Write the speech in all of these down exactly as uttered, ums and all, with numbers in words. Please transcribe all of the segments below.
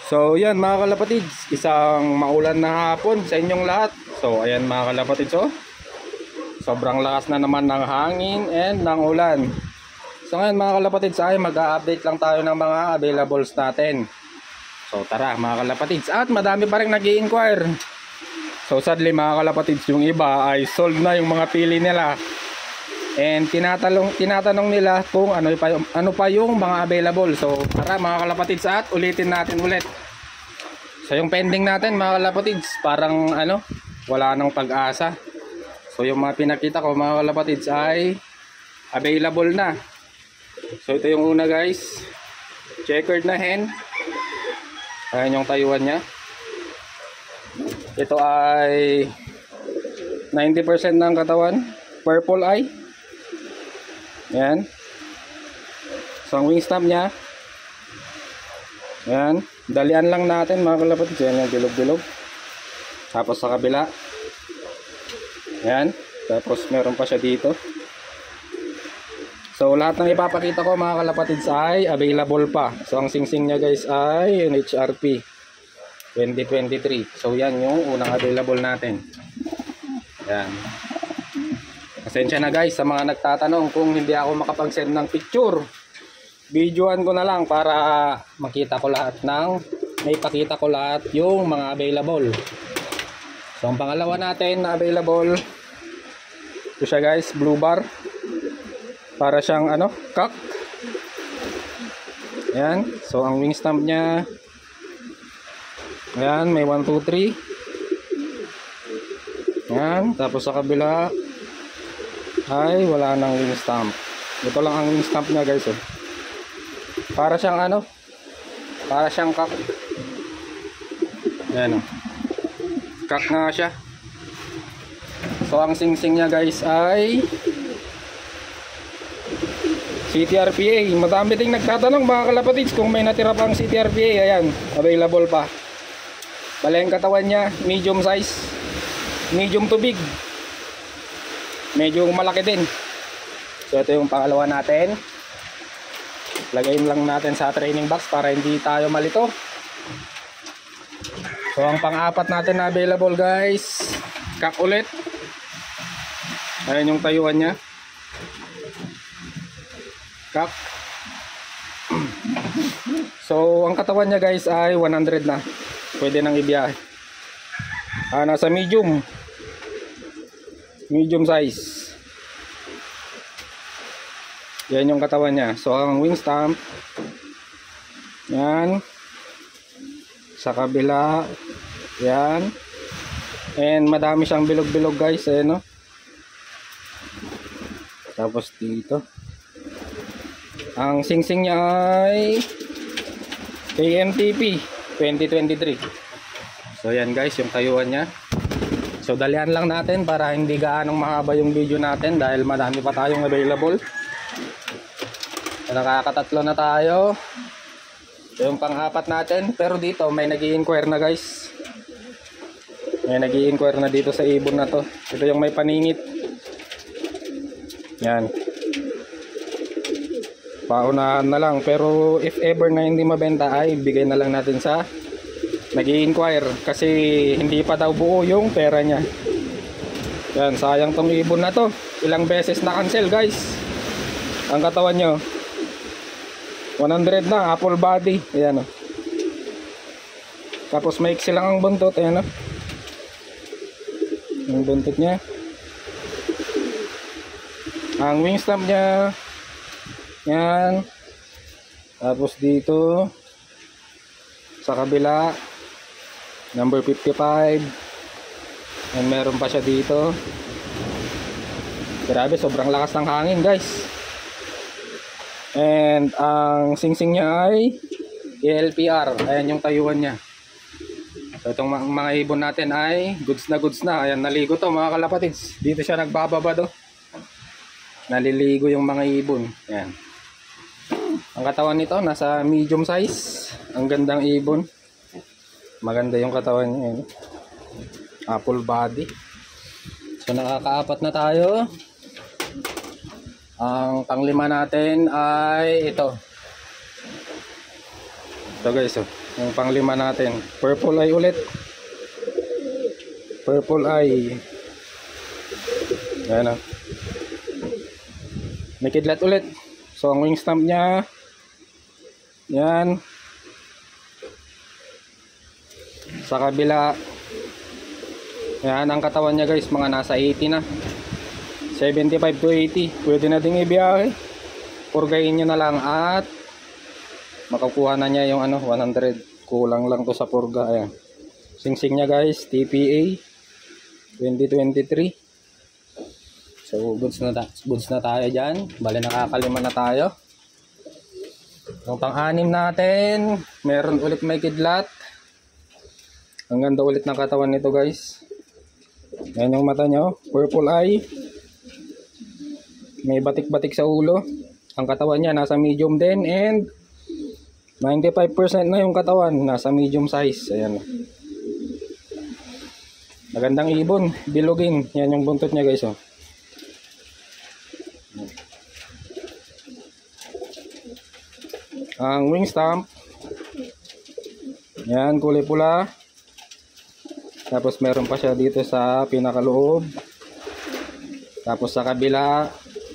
So yan mga kalapatids, isang maulan na hapon sa inyong lahat. So ayan mga kalapatids, oh, sobrang lakas na naman ng hangin and ng ulan. So ngayon mga kalapatids ay mag-a-update lang tayo ng mga availables natin. So tara mga kalapatids, at madami pa rin nag-i-inquire. So sadly mga kalapatids, yung iba ay sold na yung mga pili nila. And tinatanong, tinatanong nila kung ano pa, yung, ano pa yung mga available. So tara mga kalapatids, at ulitin natin ulit. So yung pending natin mga kalapatids, parang ano, wala nang pag-asa. So yung mga pinakita ko mga kalapatids ay available na. So ito yung una guys, checkered na hen. Ayan yung tayuan nya. Ito ay ninety percent ng katawan, purple eye. Ayan. So ang wing stamp nya, ayan, dalian lang natin mga kalapatids. Ayan yung bilog-bilog. Tapos sa kabila, ayan, tapos meron pa siya dito. So lahat ng ipapakita ko mga kalapatids ay available pa. So ang singsing nya guys ay N H R P twenty twenty-three. So yan yung unang available natin. Ayan. Pasensya na guys sa mga nagtatanong kung hindi ako makapag-send ng picture. Videoan ko na lang para makita ko lahat ng, may pakita ko lahat yung mga available. So ang pangalawa natin na available, ito siya guys, blue bar. Para siyang ano, cock. Ayan. So ang wing stamp nya, ayan, may one, two, three. Ayan. Tapos sa kabila ay wala nang wing stamp. Ito lang ang wing stamp nya guys, eh. Para siyang ano, para siyang cock. Ayan, oh. Cock nga siya. So ang singsing nya guys ay C T R P A. Madami ding nagtatanong mga kalapatids kung may natira pang C T R P A. Ayan, available pa. Bale ang katawan nya medium size, medium to big, medyo malaki din. So ito yung pangalawa natin. Lagayin lang natin sa training box para hindi tayo malito. So ang pang-apat natin na available guys, cock ulit. Ayan yung tayuan nya, cock. So ang katawan nya guys ay one hundred na. Pwede nang ibiyahe. Ah, nasa medium. Medium size. Yan yung katawan nya. So ang wing stamp, yan. Sa kabila, yan. And madami siyang bilog-bilog guys, eh, no? Tapos dito, ang singsing niya ay K M T P twenty twenty-three. So yan guys yung tayuan niya. So dalian lang natin para hindi gaanong mahaba yung video natin dahil madami pa tayong available. So, nakakatatlo na tayo. So, yung pang-apat natin, pero dito may nag-i-inquire na guys. May nag-i-inquire na dito sa ibon na to. Ito yung may paningit. Yan. Paunahan na lang, pero if ever na hindi mabenta ay bigay na lang natin sa nag-i-inquire kasi hindi pa daw buo yung pera niya. Yan, sayang tong ibon na to. Ilang beses na cancel guys. Ang katawan nyo one hundred na, apple body. Ayan, oh. Tapos maiksi lang ang buntot. Ayan, oh. Yung buntot nya. Ang wing stamp nya, yan. Tapos dito sa kabila number fifty-five. And meron pa siya dito. Grabe, sobrang lakas ng hangin guys. And ang singsing nya ay E L P R. Ayan yung tayuan nya. So itong mga ibon natin ay goods na goods na. Ayan, naligo to mga kalapatids. Dito siya nagbababa do. Naliligo yung mga ibon. Ayan. Ang katawan nito nasa medium size. Ang gandang ibon. Maganda yung katawan niya. Ayan. Apple body. So nakakaapat na tayo. Ang panglima natin ay ito. Ito guys, oh. Yung panglima natin, purple eye ulit. Purple eye. Ayan o. May kidlat ulit. So ang wing stamp nya, yan. Sa kabila, yan ang katawan nya guys, mga nasa eighty na. seventy-five to eighty. Pwede na ding ibiyahe. Purgayin nyo na lang at makakuha na niya yung ano, one hundred. Kulang lang to sa purga. Ayan. Sing-sing nya guys, T P A twenty twenty-three. So goods na, goods na tayo dyan. Bali nakakalima na tayo. Yung pang-anim natin, meron ulit may kidlat. Ang ganda ulit ng katawan nito guys. Yan yung mata nyo, purple eye. May batik-batik sa ulo. Ang katawan niya nasa medium din, and ninety-five percent na yung katawan nasa medium size. Ayan. Magandang ibon, bilugin. Yan yung buntot niya guys oh. Ang wing stamp, yan, kulay pula. Tapos meron pa siya dito sa pinakaloob. Tapos sa kabila,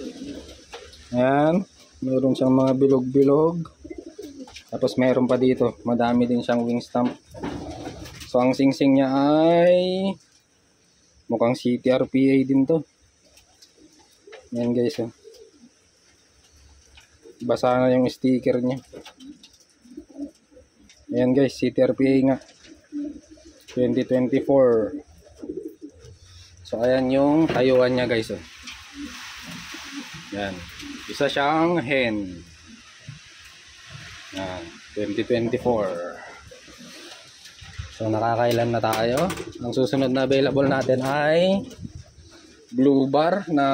yan, meron siyang mga bilog-bilog. Tapos meron pa dito, madami din siyang wing stamp. So ang sing-sing niya ay mukhang C T R P A din to. Yan guys oh. Basa na yung sticker niya. Ayan guys, C T R P A nga twenty twenty-four. So ayan yung tayuan niya guys oh. Yan, isa siyang hen. Yan, twenty twenty-four. So nakakailan na tayo. Ang susunod na available natin ay blue bar na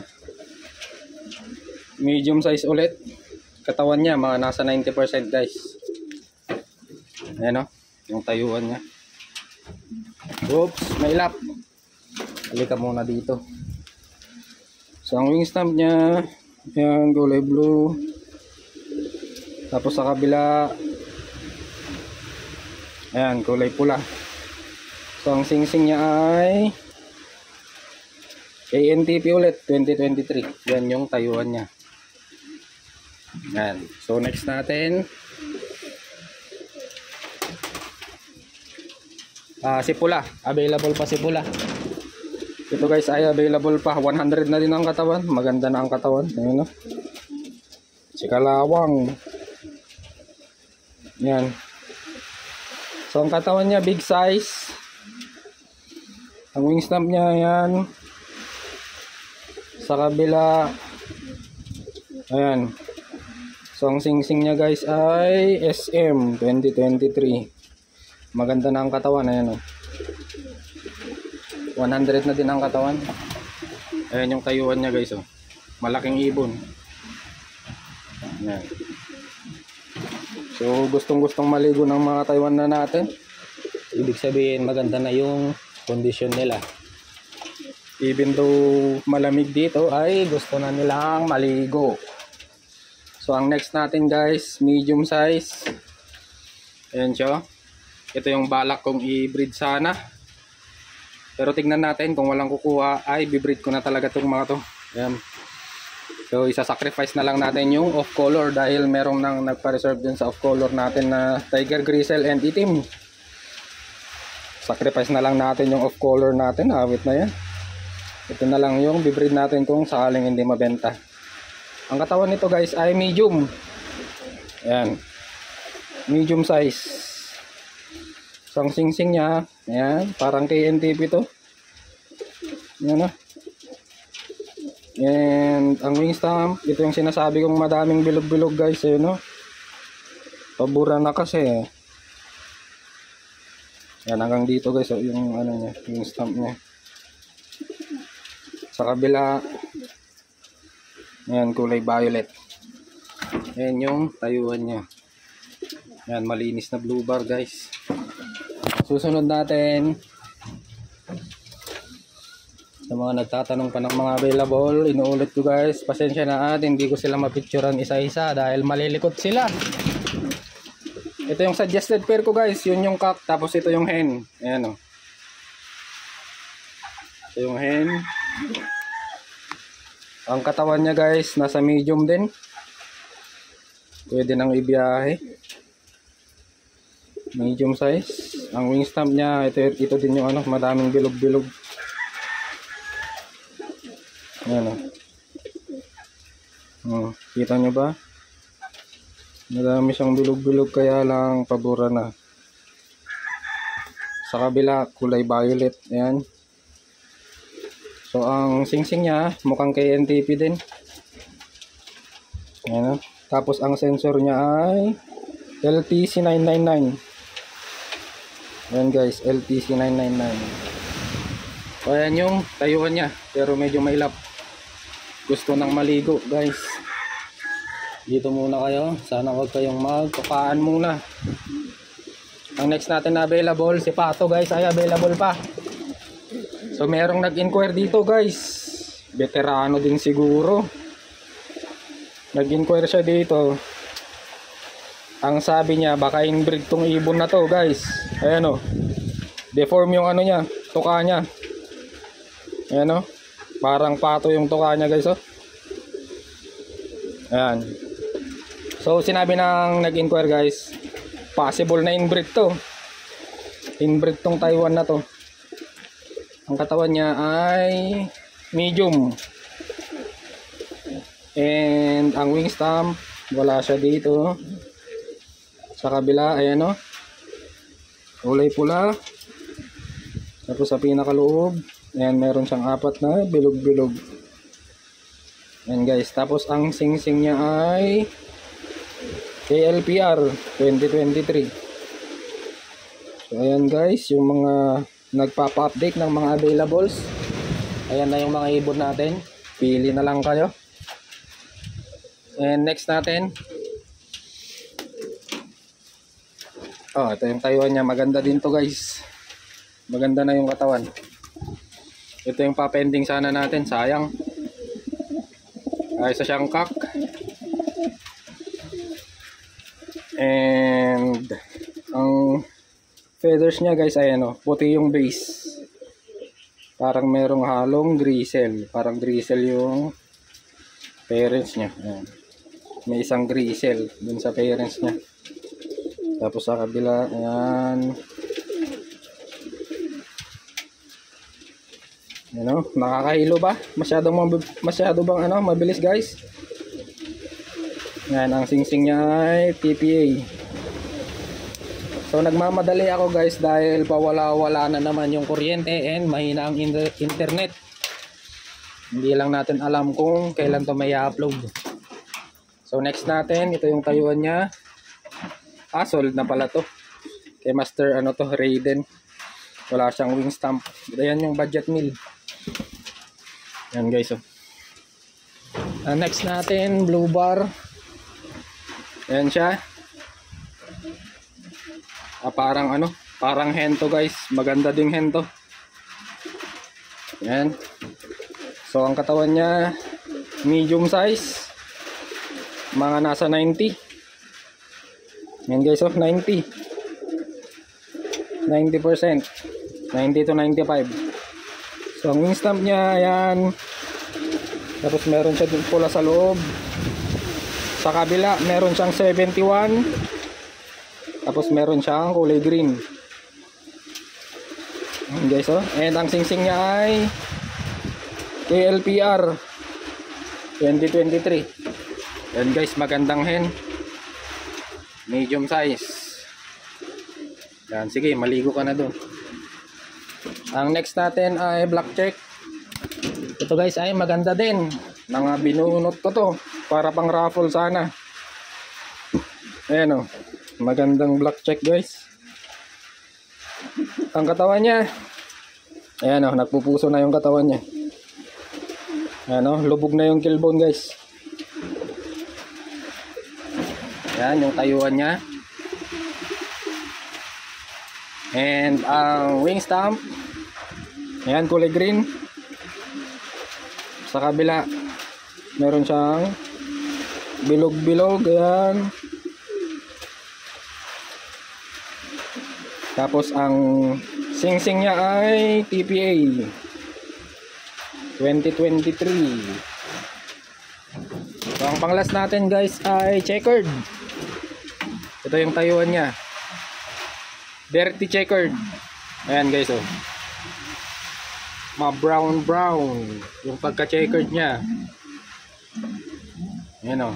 medium size ulit. Katawan niya mga nasa ninety percent guys. Ayan o, yung tayuan niya. Oops, may lap. Halika muna dito. So ang wing stamp niya, yan, kulay blue. Tapos sa kabila, ayan, kulay pula. So ang sing-sing niya ay A N T P ulit, twenty twenty-three. Yan yung tayuan niya. Yan. So next natin, ah, si pula. Available pa si pula. Ito guys ay available pa. one hundred na din ang katawan. Maganda na ang katawan. Ayun, no? Si kalawang. Yan. So ang katawan niya big size. Ang wing stamp niya yan. Sa kabila, ayan. So ang sing-sing niya guys ay S M twenty twenty-three. Maganda na ang katawan. Ayan oh. one hundred na din ang katawan. Ayan yung tayuan niya guys oh. Malaking ibon. Ayan. So gustong gustong maligo ng mga Taiwan na natin. Ibig sabihin maganda na yung condition nila. Even though malamig dito ay gusto na nilang maligo. So ang next natin guys, medium size. Ayan siya. Ito yung balak kong i-breed sana. Pero tignan natin kung walang kukuha ay bibreed ko na talaga itong mga to. Ayan. So isa-sacrifice na lang natin yung off color dahil merong nang nagpa-reserve din sa off color natin na tiger gristle and itim. Sacrifice na lang natin yung off color natin. Awit na yan. Ito na lang yung bibreed natin kung sakaling hindi mabenta. Ang katawan nito guys ay medium. Ayan. Medium size. So ang sing-sing niya, ayan, parang K N T P to. Ayan na. And ang wing stamp, ito yung sinasabi kong madaming bilog-bilog guys. Ayan o. Pabura na kasi. Ayan, hanggang dito guys. So, yung ano niya, wing stamp niya. Sa kabila, ayan, kulay violet. Ayan yung tayuan niya. Ayan, malinis na blue bar guys. Susunod natin, sa mga nagtatanong pa ng mga available, inuulit ko guys, pasensya na at hindi ko sila mapicturean isa-isa dahil malilikot sila. Ito yung suggested pair ko guys. Yun yung cock. Tapos ito yung hen. Ayan o. Ito yung hen. Ang katawan niya guys, nasa medium din. Pwede nang ibiyahe. Medium size. Ang wing stamp niya, ito, ito din yung ano, madaming bilog-bilog. Ayan o. Oh, kita nyo ba? Madami siyang bilog-bilog kaya lang pabura na. Sa kabila, kulay violet. Ayan. So, ang singsing niya, mukhang K N T P din. Ayan. Tapos, ang sensor niya ay L T C nine nine nine. Ayan guys, L T C nine nine nine. So, ayan yung tayuan niya. Pero medyo mailap. Gusto nang maligo guys. Dito muna kayo. Sana huwag kayong magpakaan muna. Ang next natin na available, si Pato guys ay available pa. So merong nag-inquire dito guys. Veterano din siguro. Nag-inquire siya dito. Ang sabi niya baka inbreed tong ibon na to guys. Ayan o. Deform yung ano niya, tuka niya. Ayan o. Parang pato yung tuka niya guys oh. Ayan. So sinabi ng nag-inquire guys, possible na inbreed to. Inbreed tong Taiwan na to. Ang katawan niya ay medium. And ang wing stamp, wala siya dito. Sa kabila, ayan o. Kulay pula. Tapos sa pinakaloob, ayan meron siyang apat na bilog-bilog. Ayan guys, tapos ang sing-sing niya ay K L P R twenty twenty-three. So ayan guys, yung mga nagpapa-update ng mga availables. Ayan na yung mga ibon natin. Pili na lang kayo. And next natin, oh, ito yung tayuan niya. Maganda din to guys. Maganda na yung katawan. Ito yung papending sana natin. Sayang. Ay, isa siyang cock. And ang feathers niya guys, ayan o, puti yung base. Parang merong halong grisel. Parang grisel yung parents niya. Ayan. May isang grisel dun sa parents niya. Tapos sa kabila, ayan. Ano, nakakahilo ba? Masyadong masyado bang ano, mabilis guys. Yan, ang singsing niya ay T P A. So nagmamadali ako guys dahil pawala-wala na naman yung kuryente and mahina ang internet. Hindi lang natin alam kung kailan to may upload. So next natin, ito yung tayuan niya. Ah, sold na pala to. Kay Master ano to, Raiden. Wala siyang wing stamp. Ayan yung budget meal. Yan guys oh. Uh, next natin, blue bar. Ayan siya. Ah, parang ano, parang hento guys. Maganda ding hento. Ayan. So ang katawan niya medium size. Mga nasa ninety. Ayan guys oh, ninety. ninety percent. ninety to ninety-five. So ang wing stamp niya, ayan. Tapos meron siya din pula sa loob. Sa kabila meron siyang seventy-one. Tapos meron siyang kulay green. Ayan guys oh. And ang singsing niya ay K L P R twenty twenty-three. Ayan guys, magandang hen. Medium size. Yan, sige, maligo ka na doon. Ang next natin ay black check. Ito guys ay maganda din. Mga binunot ko to para pang raffle sana. Ayan o, magandang black check guys. Ang katawan niya, ayan o, nagpupuso na yung katawan niya. Ayan o, lubog na yung killbone guys. Ayan yung tayuan niya. And ang wing stamp, ayan, kulay green. Sa kabila meron siyang bilog-bilog. Ayan. Tapos ang singsing niya ay T P A twenty twenty-three. So ang panglas natin guys ay checkered. Ito yung tayuan niya. Dirty checkered. Ayan guys oh. Ma brown brown yung pagka checkered niya. Ayan oh.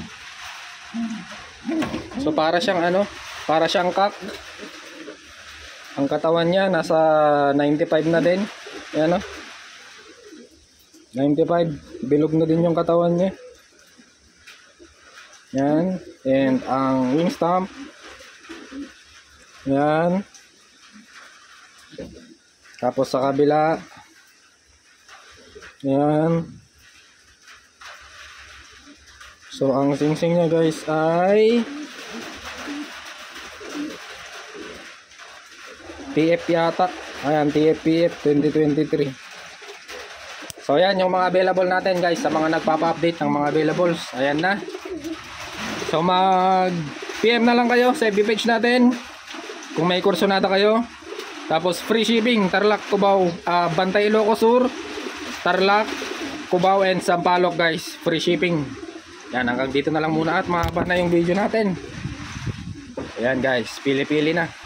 So para siyang ano, para siyang kak. Ang katawan niya nasa ninety-five na din. Ayan oh. ninety-five, bilog na din yung katawan niya. Yan, and ang wing stump. Yan. Tapos sa kabila. Yan. So ang singsing niya guys ay T F yata. Ayan, T F P F twenty twenty-three. So ayan yung mga available natin guys, sa mga nagpapa-update ng mga availables. Ayan na. So mag P M na lang kayo sa F B page natin kung may kurso nata kayo. Tapos free shipping, Tarlac, Cubao, uh, Bantay, Ilocos Sur, Tarlac, Cubao and Sampaloc guys. Free shipping. Yan, hanggang dito na lang muna at mahaba na yung video natin. Ayan guys, pili-pili na.